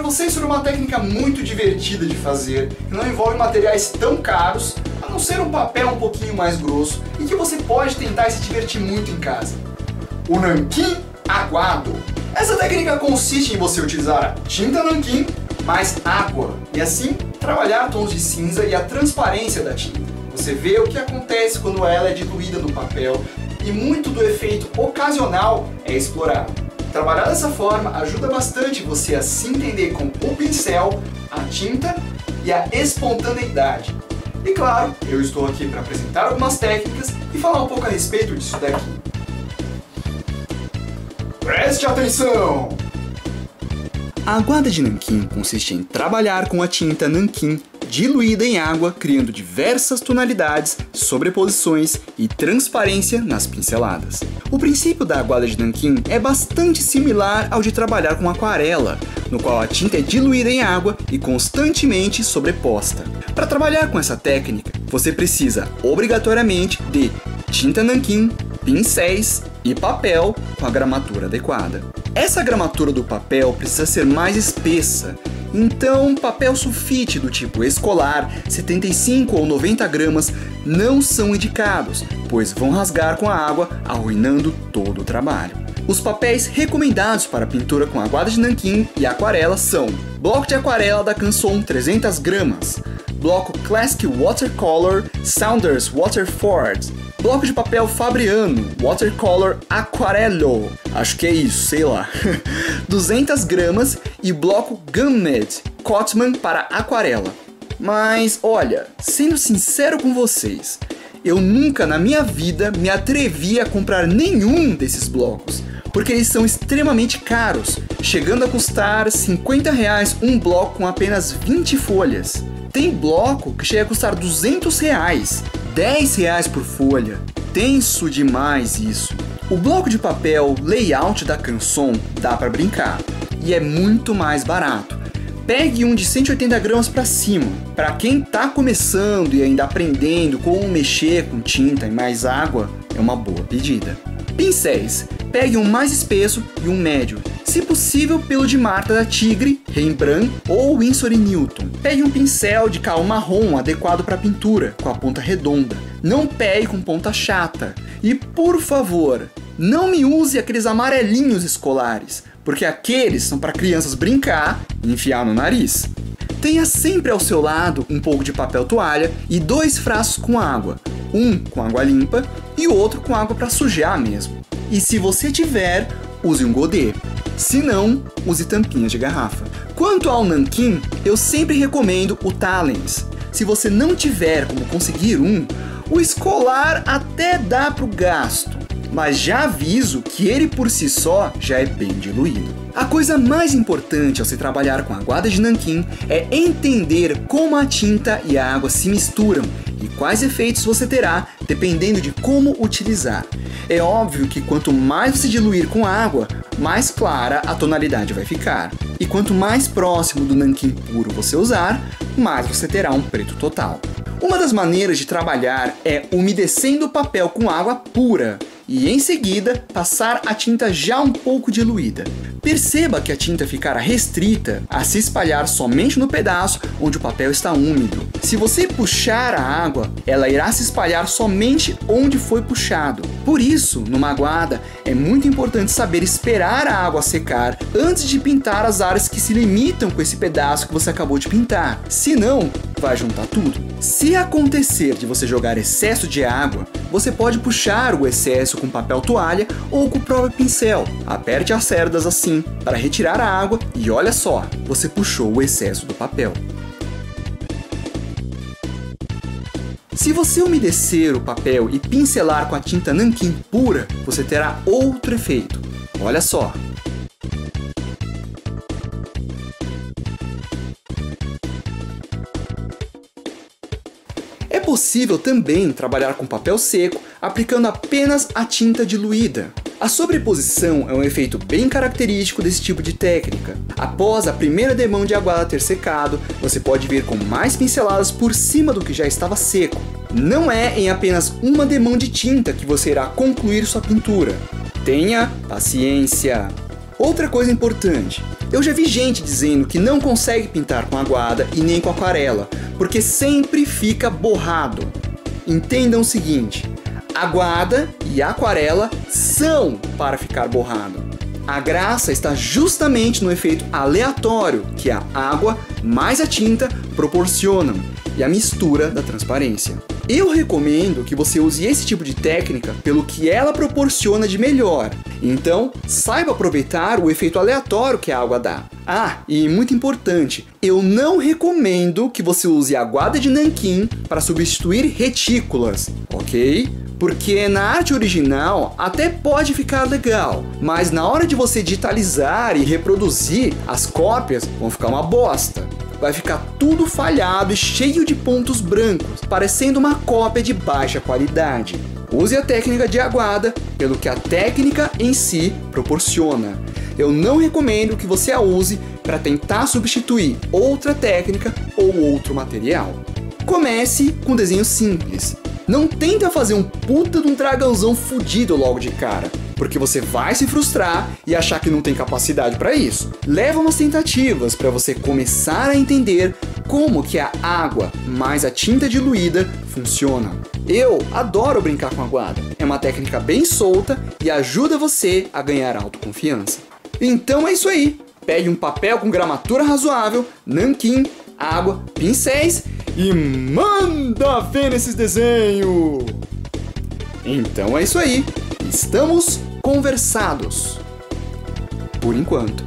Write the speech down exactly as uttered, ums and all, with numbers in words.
você isso é uma técnica muito divertida de fazer, que não envolve materiais tão caros, a não ser um papel um pouquinho mais grosso, e que você pode tentar se divertir muito em casa. O nanquim aguado. Essa técnica consiste em você utilizar a tinta nanquim mais água, e assim trabalhar tons de cinza e a transparência da tinta. Você vê o que acontece quando ela é diluída no papel, e muito do efeito ocasional é explorado. Trabalhar dessa forma ajuda bastante você a se entender com o pincel, a tinta e a espontaneidade. E claro, eu estou aqui para apresentar algumas técnicas e falar um pouco a respeito disso daqui. Preste atenção! A aguada de nanquim consiste em trabalhar com a tinta nanquim diluída em água, criando diversas tonalidades, sobreposições e transparência nas pinceladas. O princípio da aguada de nanquim é bastante similar ao de trabalhar com aquarela, no qual a tinta é diluída em água e constantemente sobreposta. Para trabalhar com essa técnica, você precisa obrigatoriamente de tinta nanquim, pincéis e papel com a gramatura adequada. Essa gramatura do papel precisa ser mais espessa, então papel sulfite do tipo escolar, setenta e cinco ou noventa gramas, não são indicados, pois vão rasgar com a água, arruinando todo o trabalho. Os papéis recomendados para pintura com aguada de nanquim e aquarela são bloco de aquarela da Canson trezentas gramas, bloco Classic Watercolor Saunders Waterford, bloco de papel Fabriano Watercolor Aquarello, acho que é isso, sei lá, duzentas gramas, e bloco Gummed Cotman para aquarela. Mas olha, sendo sincero com vocês, eu nunca na minha vida me atrevi a comprar nenhum desses blocos, porque eles são extremamente caros, chegando a custar cinquenta reais um bloco com apenas vinte folhas. Tem bloco que chega a custar duzentos reais, dez reais por folha. Tenso demais isso. O bloco de papel layout da Canson dá para brincar e é muito mais barato. Pegue um de cento e oitenta gramas para cima. Para quem está começando e ainda aprendendo como mexer com tinta e mais água, é uma boa pedida. Pincéis. Pegue um mais espesso e um médio, se possível pelo de Marta da Tigre, Rembrandt ou Winsor e Newton. Pegue um pincel de cal marrom adequado para pintura, com a ponta redonda. Não pegue com ponta chata. E por favor, não me use aqueles amarelinhos escolares, porque aqueles são para crianças brincar e enfiar no nariz. Tenha sempre ao seu lado um pouco de papel toalha e dois frascos com água, um com água limpa e o outro com água para sujar mesmo. E se você tiver, use um godê. Se não, use tampinhas de garrafa. Quanto ao nanquim, eu sempre recomendo o Talens. Se você não tiver como conseguir um, o escolar até dá para o gasto, mas já aviso que ele por si só já é bem diluído. A coisa mais importante ao se trabalhar com aguada de nanquim é entender como a tinta e a água se misturam e quais efeitos você terá dependendo de como utilizar. É óbvio que quanto mais você diluir com água, mais clara a tonalidade vai ficar. E quanto mais próximo do nanquim puro você usar, mais você terá um preto total. Uma das maneiras de trabalhar é umedecendo o papel com água pura e em seguida passar a tinta já um pouco diluída. Perceba que a tinta ficará restrita a se espalhar somente no pedaço onde o papel está úmido. Se você puxar a água, ela irá se espalhar somente onde foi puxado. Por isso, numa aguada, é muito importante saber esperar a água secar antes de pintar as áreas que se limitam com esse pedaço que você acabou de pintar. Senão, vai juntar tudo. Se acontecer de você jogar excesso de água, você pode puxar o excesso com papel toalha ou com o próprio pincel. Aperte as cerdas assim para retirar a água e olha só, você puxou o excesso do papel. Se você umedecer o papel e pincelar com a tinta nanquim pura, você terá outro efeito. Olha só. É possível também trabalhar com papel seco aplicando apenas a tinta diluída. A sobreposição é um efeito bem característico desse tipo de técnica. Após a primeira demão de aguada ter secado, você pode vir com mais pinceladas por cima do que já estava seco. Não é em apenas uma demão de tinta que você irá concluir sua pintura. Tenha paciência! Outra coisa importante, Eu já vi gente dizendo que não consegue pintar com aguada e nem com aquarela, porque sempre fica borrado. Entendam o seguinte, aguada e aquarela são para ficar borrado. A graça está justamente no efeito aleatório que a água mais a tinta proporcionam e a mistura da transparência. Eu recomendo que você use esse tipo de técnica pelo que ela proporciona de melhor. Então, saiba aproveitar o efeito aleatório que a água dá. Ah, e muito importante, eu não recomendo que você use aguada de nanquim para substituir retículas, ok? Porque na arte original até pode ficar legal, mas na hora de você digitalizar e reproduzir, as cópias vão ficar uma bosta. Vai ficar tudo falhado e cheio de pontos brancos, parecendo uma cópia de baixa qualidade. Use a técnica de aguada pelo que a técnica em si proporciona. Eu não recomendo que você a use para tentar substituir outra técnica ou outro material. Comece com um desenho simples. Não tenta fazer um puta de um dragãozão fudido logo de cara, porque você vai se frustrar e achar que não tem capacidade para isso. Leva umas tentativas para você começar a entender como que a água mais a tinta diluída funciona. Eu adoro brincar com aguada. É uma técnica bem solta e ajuda você a ganhar autoconfiança. Então é isso aí. Pegue um papel com gramatura razoável, nanquim, água, pincéis e manda ver nesses desenhos! Então é isso aí, estamos conversados. Por enquanto.